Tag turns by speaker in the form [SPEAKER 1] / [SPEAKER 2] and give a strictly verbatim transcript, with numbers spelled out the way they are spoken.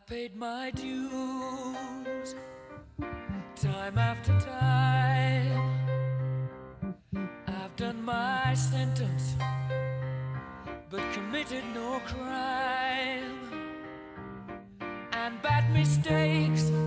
[SPEAKER 1] I've paid my dues, time after time. I've done my sentence, but committed no crime. And bad mistakes